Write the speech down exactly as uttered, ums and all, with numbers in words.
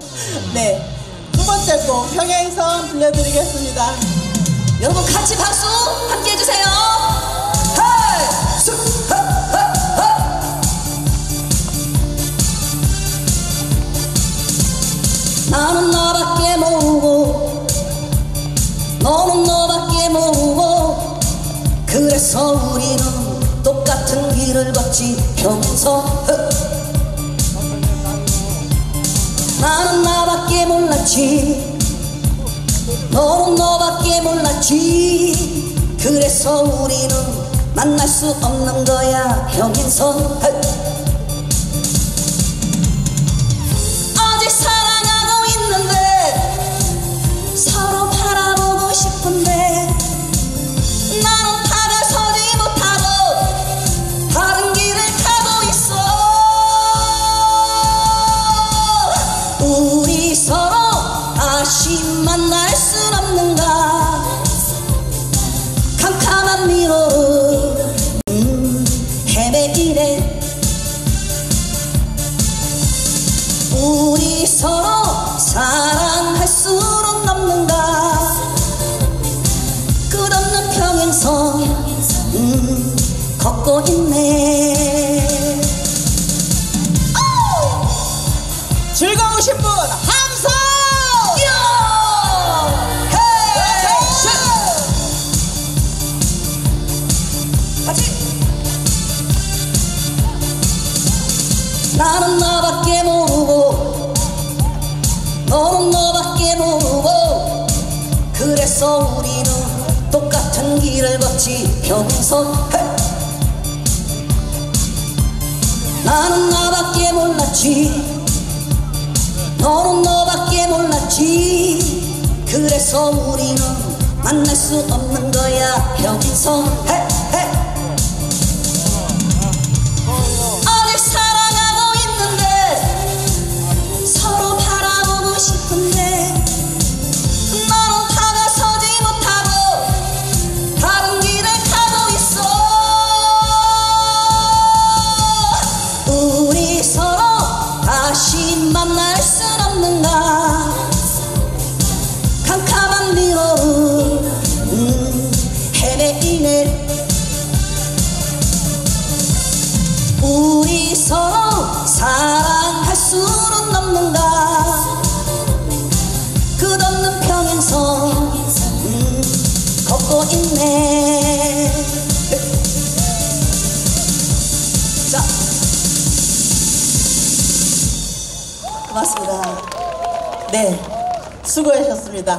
네, 두 번째 곡 평행선 불러드리겠습니다. 여러분 같이 박수 함께 해주세요. 나는 너밖에 모르고 너는 너밖에 모르고 그래서 우리는 똑같은 길을 걷지 평소. 나는 나밖에 몰랐지 너는 너밖에 몰랐지 그래서 우리는 만날 수 없는 거야 평행선. 아직 사랑하고 있는데 서로 바라보고 싶은데 나는 다가서지 못하고 다른 길을 가고 있어. 우리 서로 다시 만날 순 없는가 캄캄한 미로로 음, 헤매이네. 우리 서로 사랑할 수는 없는가 끝없는 평행선 음, 걷고 있네. 오! 즐거우신 분 함성! 나는 너밖에 모르고 너는 너밖에 모르고 그래서 우리는 똑같은 길을 걷지 평소. 나는 나밖에 몰랐지 너는 너밖에 몰랐지 그래서 우리는 만날 수 없는 거야 평소. 만날 순 없는가 캄캄한 미로로 음, 헤매이네. 우리 서로 사랑할 수는 없는가 끝없는 평행선 음, 걷고 있네. 자, 고맙습니다. 네, 수고하셨습니다.